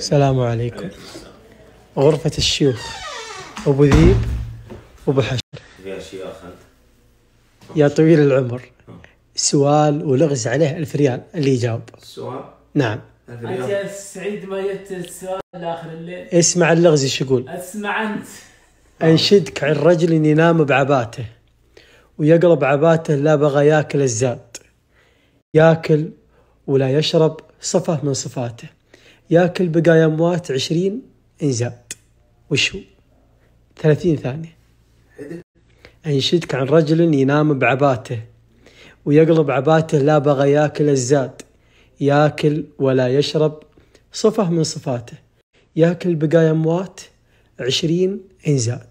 السلام عليكم. غرفة الشيوخ، أبو ذيب وأبو حشر. يا شيخ أنت يا طويل العمر، سؤال ولغز عليه 1000 ريال اللي يجاوب. السؤال؟ نعم. أنت يا سعيد ما جبت السؤال لآخر الليل. اسمع اللغز ايش يقول. اسمع أنت. أنشدك عن رجل ينام بعباته ويقلب عباته لا بغى ياكل الزاد، ياكل ولا يشرب صفة من صفاته، ياكل بقايا أموات 20 إنزاد. وشو؟ 30 ثانية. أنشدك عن رجل ينام بعباته ويقلب عباته لا بغى ياكل الزاد، ياكل ولا يشرب صفة من صفاته، ياكل بقايا أموات 20 إنزاد.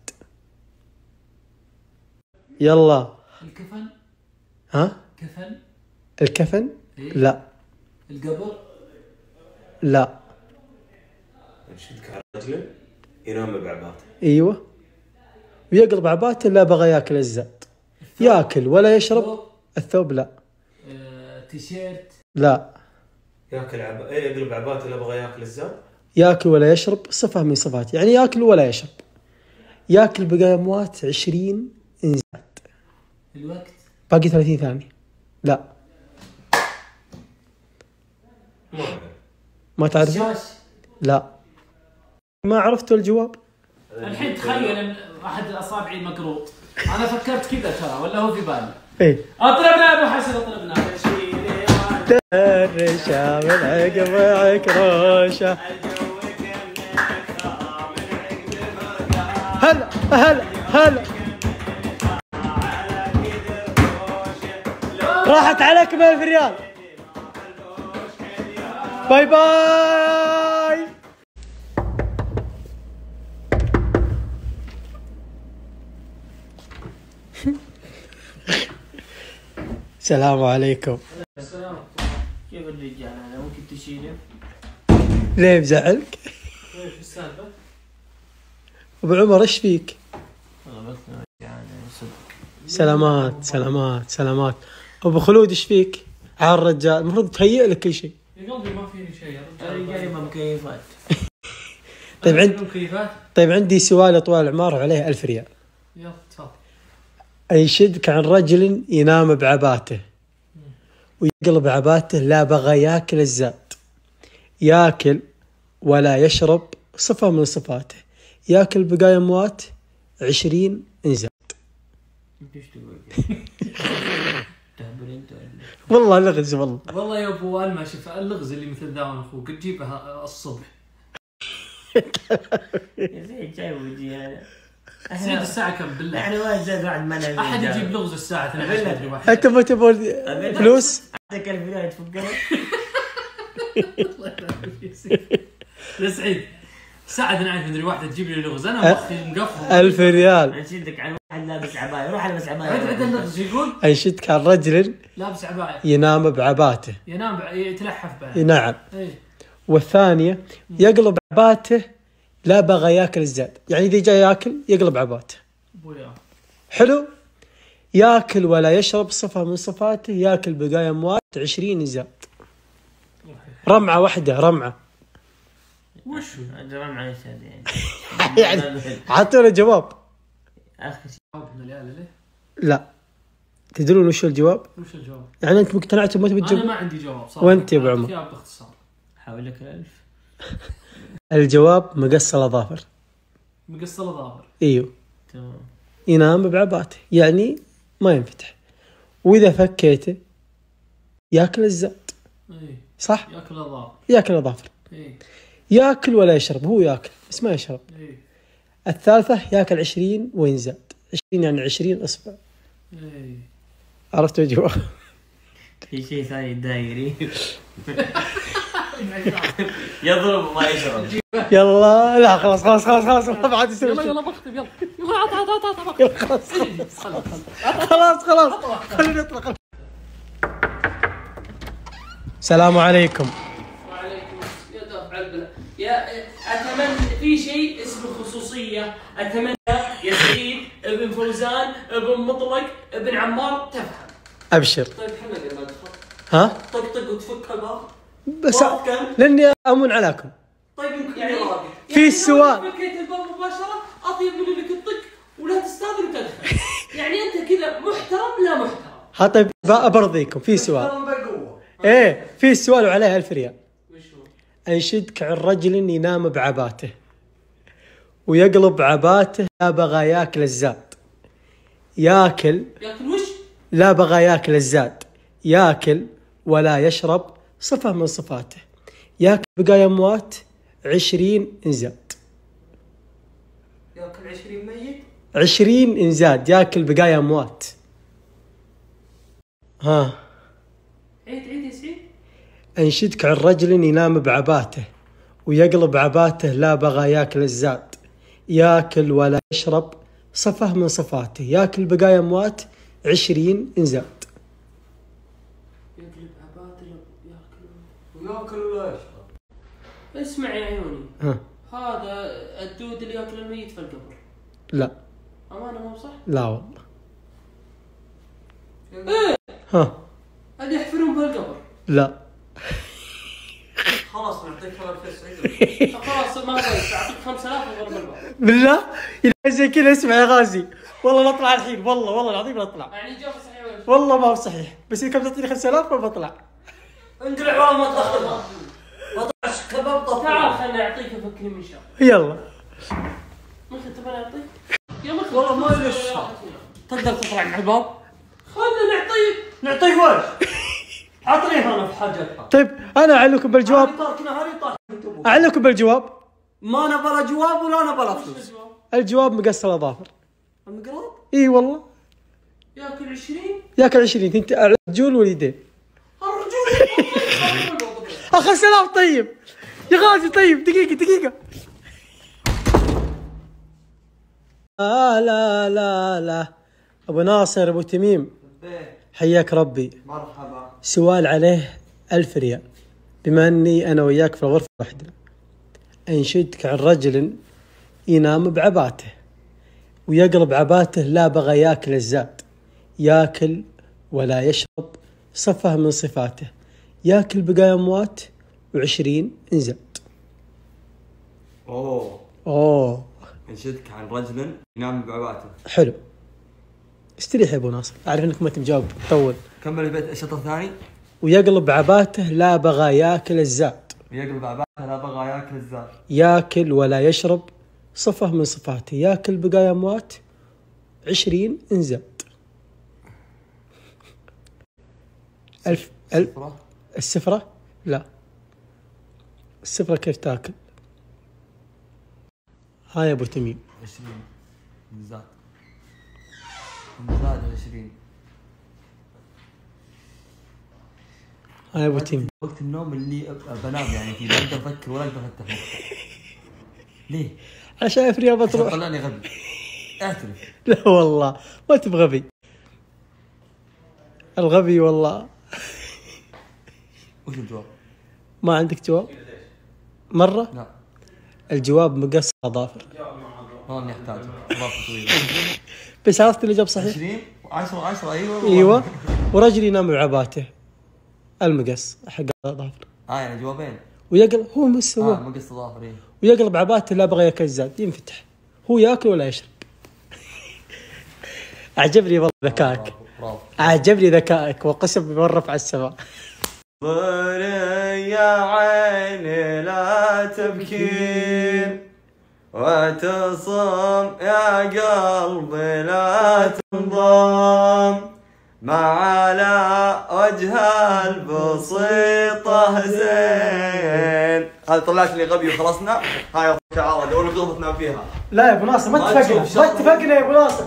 يلا. الكفن؟ ها؟ كفن؟ الكفن؟ إيه؟ لا. القبر؟ لا. أنشدك عن رجل ينام بعباته. ايوه. ويقلب عباته لا بغى ياكل الزاد، ياكل ولا يشرب. الثوب لا. تيشيرت؟ لا. يقلب عباته لا بغى ياكل الزاد. ياكل ولا يشرب صفة من صفاته، يعني ياكل ولا يشرب، ياكل بقايا أموات 20 إنزاد. الوقت؟ باقي 30 ثانية. لا. ما تعرف؟ الشاش؟ لا. ما عرفتوا الجواب؟ الحين تخيل ان احد اصابعي مقروط، انا فكرت كذا ترى ولا هو في بالي. ايه. اطلبنا يا ابو حسن اطلبنا. الرشا من عقب عكروشه. هلا هلا هلا. راحت عليك 1000 ريال. باي باي. السلام عليكم. السلام. كيف الرجال هذا ممكن تشيله؟ ليه مزعلك؟ ايش السالفه؟ ابو عمر ايش فيك؟ والله بس يعني صدق. سلامات سلامات سلامات. ابو خلود ايش فيك؟ عار الرجال المفروض تهيئ لك كل شيء. يا قلبي ما فيني شيء يا رجال ما مكيفات. طيب عندي سؤال طوال العمار وعليه 1000 ريال. يلا تفضل. أنشدك عن رجل ينام بعباته ويقلب عباته لا بغى ياكل الزاد، ياكل ولا يشرب صفة من صفاته، ياكل بقايا أموات 20 إنزاد. ايش تقول؟ والله لغز والله. والله يا ابو ما شوف اللغز اللي مثل ذا اخوك تجيبها الصبح. يا زين جاي ودي هذا. سيد الساعة كم بالله؟ احنا ما زاد واحد ما نبي. احد يجيب لغز الساعة 12. أنت ما تبغى فلوس؟ اعطيك 1000 ريال تفكر. يا سعيد ساعة 12 مدري واحدة تجيب لي لغز انا مخي مقفل. 1000 ريال. انشدك عن واحد لابس عباية، روح البس عباية. عد اللغز يقول أنشدك عن رجل لابس عباية ينام بعباته. ينام يتلحف بعد. نعم. ايه. والثانية يقلب عباته لا بغى ياكل الزاد، يعني إذا جاء ياكل يقلب عباته. ابويا حلو. ياكل ولا يشرب صفة من صفاته، ياكل بقايا أموات 20 زاد. رمعة واحدة رمعة. وش رمعة ايش هذا يعني؟ يعني عطونا جواب. اخر شيء جواب من العيال ليه؟ لا. تدرون وش الجواب؟ وش الجواب؟ يعني أنت مقتنعت وما تبي انا تجاوب؟ ما عندي جواب صراحة. وأنت يا أبو عمر؟ فيها باختصار. حاول لك 1000. الجواب مقص الأظافر. مقص الظاهر. ايوه. تمام. ينام بعباته يعني ما ينفتح، وإذا فكيته ياكل الزاد. ايه صح؟ ياكل الظاهر. ياكل الأظافر. ايه ياكل ولا يشرب، هو ياكل بس ما يشرب. ايه الثالثة ياكل 20 وينزاد، 20 يعني 20 إصبع. ايه. عرفتوا الجواب؟ في شيء ثاني دايري. يضرب ما يشرب. يلا لا خلاص خلاص خلاص خلاص ما بعد يصير يلا شيء. يلا بختم يلا يلا عط يلا خلاص خلاص خلاص خلينا نطلع. السلام عليكم. وعليكم يا دافع البلاء يا اتمنى في شيء اسمه خصوصيه. اتمنى يا سعيد ابن فوزان ابن مطلق ابن عمار تفهم. ابشر. طيب حمد ما دخل. ها؟ طقطق وتفك الباب. بس لاني امن عليكم. طيب في سؤال. فكيت الباب مباشره اطيب من انك تطق ولا تستاذن وتدخل. يعني انت كذا محترم لا محترم. طيب برضيكم في سؤال. ايه في سؤال وعليه 1000 ريال. وش هو؟ انشدك عن رجل ينام بعباته ويقلب عباته لا بغى ياكل الزاد. ياكل ياكل وش؟ لا بغى ياكل الزاد. ياكل ولا يشرب صفة من صفاته. ياكل بقايا اموات 20 انزاد. ياكل 20 ميت. 20 انزاد ياكل بقايا اموات. ها عيد يا سعيد. انشدك عن رجل ينام بعباته ويقلب عباته لا بغى ياكل الزاد. ياكل ولا يشرب صفة من صفاته. ياكل بقايا اموات 20 انزاد. يقلب عباته ياكل وياكل ولا يشرب. اسمع يا عيوني. ها هذا الدود اللي ياكل الميت في القبر. لا امانه مو صح؟ لا والله. ايه ها اللي يحفرون في القبر. لا خلاص نعطيك 1000 خلاص ما بغيت اعطيك 5000 وضرب الباب. بالله إذا زي كذا اسمع يا غازي والله نطلع الحين والله العظيم نطلع يعني اجابه صحيحه ولا؟ والله ما هو صحيح بس إذا كم تعطيني 5000 ما بطلع. انقلع والله ما تاخذها. ما طلعش كباب طفل. تعال خليني اعطيك افكني من شر. يلا مخي تبغى اعطيك؟ يا مخي والله ما ليش. تقدر تطلع من الباب؟ خلنا نعطيك. نعطيك وش؟ عطنيها انا في حاجتها. طيب أنا أعلمكم بالجواب. هذه تركنا هذه طاح. أعلمكم بالجواب. ما نبغى جواب ولا نبغى فلوس. الجواب مقص الأظافر. المقراط؟ إي والله. ياكل 20 ياكل 20 انت رجول واليدين. الرجول. اخ سلام. طيب يا غازي طيب دقيقة لا ابو ناصر ابو تميم حياك ربي. مرحبا. سؤال عليه 1000 ريال بما اني انا وياك في الغرفة واحدة. انشدك عن رجل ينام بعباته ويقلب عباته لا بغى ياكل الزاد. ياكل ولا يشرب صفة من صفاته. ياكل بقايا اموات و20 انزاد. اوه انشدك عن رجل ينام بعباته. حلو. استريح يا ابو ناصر اعرف انك ما تجاوب طول. كمل البيت الشطر الثاني. ويقلب عباته لا بغى ياكل الزاد. ويقلب عباته لا بغى ياكل الزاد. ياكل ولا يشرب صفة من صفاته. ياكل بقايا اموات 20 انزاد. السفرة؟ لا السفرة كيف تاكل؟ هاي ابو تميم 20 انزاد 20. هاي ابو تميم. وقت النوم اللي بنام يعني فيه لا اقدر افكر ولا اقدر افتح مخي. ليه؟ عشان افريا بتروح. طلعني غبي. اعترف. لا والله ما تبغى غبي. الغبي والله. وش الجواب؟ ما عندك جواب؟ مرة؟ لا. الجواب مقص أظافر. والله اني احتاج اضافه طويله. بس عرفت الإجابة صحيح؟ 20 10 ايوه. ايوه ورجل ينام بعباته. المقص حق الأظافر. يعني جوابين. ويقلب هو مستوى. مقص اظافر ايه. ويقلب عباته لا بغى ياكل الزاد ينفتح. هو ياكل ولا يشرب. أعجبني والله ذكائك. أعجبني ذكائك وقسم بالرفع على السماء. صري يا عيني لا تبكين واتصم يا قلبي لا تنضم ما على وجه البسيطة زين. هذا طلعت لي غبي وخلصنا. هاي شعارة دور غلطة تنام فيها. لا يا ابو ناصر ما اتفقنا يا ابو ناصر.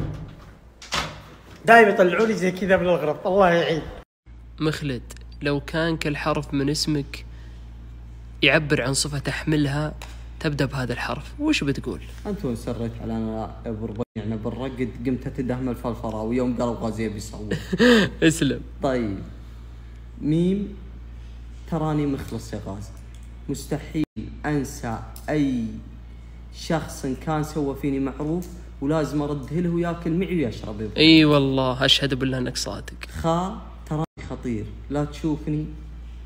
دايما يطلعوا لي زي كذا من الغرب الله يعين. مخلد لو كان كل حرف من اسمك يعبر عن صفة تحملها تبدأ بهذا الحرف وش بتقول؟ أنت وسريت على أنا يعني بالرقد قمت أتدهم الفلفرة ويوم قالوا غازي بيصور. اسلم. طيب ميم تراني مخلص يا غازي. مستحيل أنسى أي شخص كان سوى فيني معروف ولازم أرده له وياكل معي ويشرب. اي والله أشهد بالله أنك صادق. خا تراني خطير لا تشوفني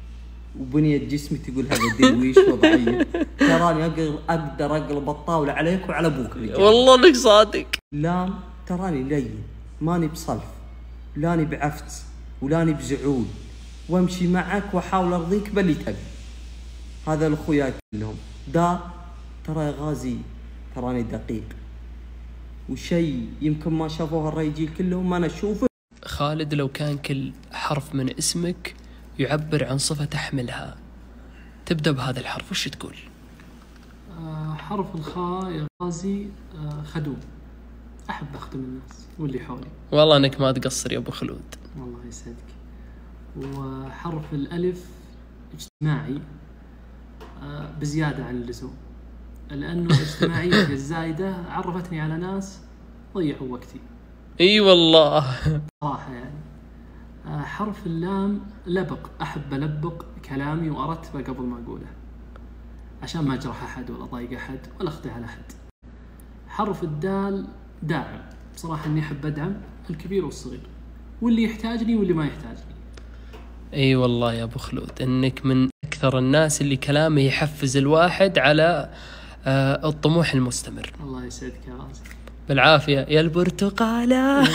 وبنية جسمي تقول هذا درويش وضعية. تراني اقدر اقلب الطاولة عليك وعلى ابوك اللي جاي. والله انك صادق. لام تراني لين، ماني بصلف، لاني بعفت، ولاني بزعول، وامشي معك واحاول ارضيك باللي تبي. هذا الاخويا كلهم. دا ترى يا غازي تراني دقيق، وشيء يمكن ما شافوه الرجال كلهم ما انا اشوفه. خالد، لو كان كل حرف من اسمك يعبر عن صفة تحملها، تبدأ بهذا الحرف، وش تقول؟ حرف الخاء يا غازي خدوم. أحب أخدم الناس واللي حولي. والله انك ما تقصر يا ابو خلود. والله يسعدك. وحرف الألف اجتماعي بزيادة عن اللزوم، لأنه الاجتماعية الزايدة عرفتني على ناس ضيعوا وقتي. اي والله. صراحة يعني. حرف اللام لبق، أحب ألبق كلامي وأرتبه قبل ما أقوله عشان ما أجرح أحد ولا أضايق أحد ولا أخطئ على أحد. حرف الدال داعم، بصراحة إني أحب أدعم الكبير والصغير واللي يحتاجني واللي ما يحتاجني. اي والله يا ابو خلود انك من اكثر الناس اللي كلامه يحفز الواحد على الطموح المستمر. الله يسعدك يا غازي. بالعافية يا البرتقالة.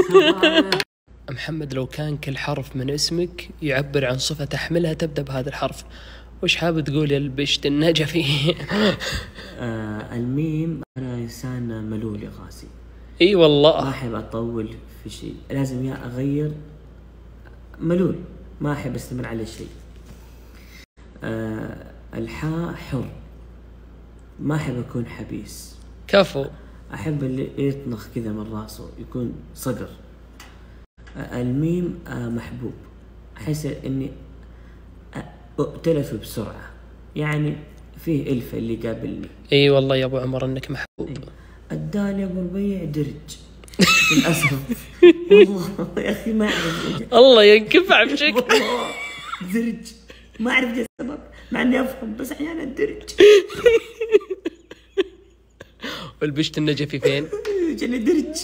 محمد، لو كان كل حرف من اسمك يعبر عن صفة تحملها، تبدأ بهذا الحرف، وش حاب تقول يا البشت النجفي؟ الميم أنا إنسان ملول يا غازي. اي والله. ما أحب أطول في شيء، لازم يا أغير. ملول، ما أحب أستمر على شيء. الحاء حر، ما أحب أكون حبيس. كفو. أحب اللي يطنخ كذا من راسه، يكون صقر. الميم محبوب، أحس إني أؤتلف بسرعة، يعني فيه ألفة اللي قابلني. اي والله يا ابو عمر انك محبوب. الدال يا ابو البيع درج للأسف. والله يا أخي ما أعرف. الله ينكفع بشكل. والله درج، ما أعرف ايش السبب مع إني أفهم، بس أحيانا درج. والبشت النجفي فين؟ جاني درج.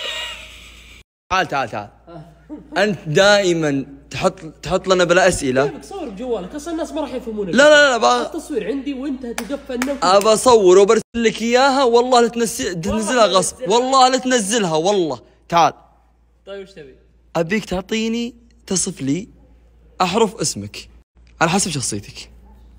تعال انت دائما تحط لنا بلا اسئله. كيفك صور بجوالك؟ اصلا الناس ما راح يفهمون. لا التصوير عندي وانت تقفل. ابى اصور وبرسل لك اياها، والله لا تنزلها غصب، والله لا تنزلها والله. تعال. طيب وش تبي؟ ابيك تعطيني تصف لي احرف اسمك على حسب شخصيتك.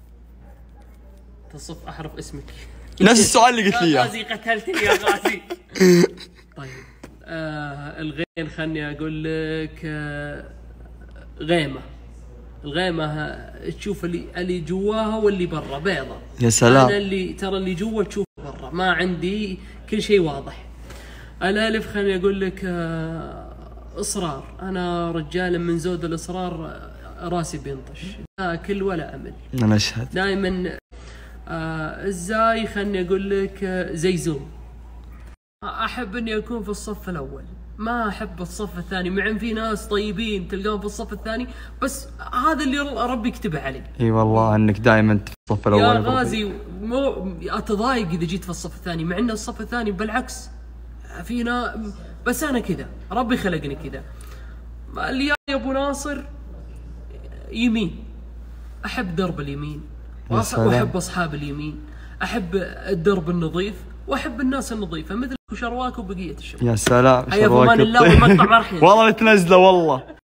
تصف احرف اسمك. نفس السؤال اللي قلت لي يا اياه. غازي قتلتني يا غازي. طيب الغين خلني اقول لك غيمة. الغيمة تشوف اللي جواها واللي برا بيضة. يا سلام. انا اللي جوا تشوف برا، ما عندي كل شيء واضح. الالف خلني اقول لك اصرار. انا رجال من زود الاصرار راسي بينطش، لا اكل ولا امل. انا اشهد. دائما. الزاي خلني اقول لك زيزوم. احب اني اكون في الصف الاول، ما احب الصف الثاني، مع ان في ناس طيبين تلقاهم في الصف الثاني، بس هذا اللي ربي يكتبه علي. اي والله انك دائما في الصف الاول يا غازي مو اتضايق اذا جيت في الصف الثاني، مع ان الصف الثاني بالعكس فينا، بس انا كذا ربي خلقني كذا. اللي يا ابو ناصر يمين، احب درب اليمين واحب اصحاب اليمين، احب الدرب النظيف واحب الناس النظيفه مثل شرواك وبقيه الشباب. يا سلام. حيا في امان الله، والمقطع ما راح ينزل. والله تنزله والله.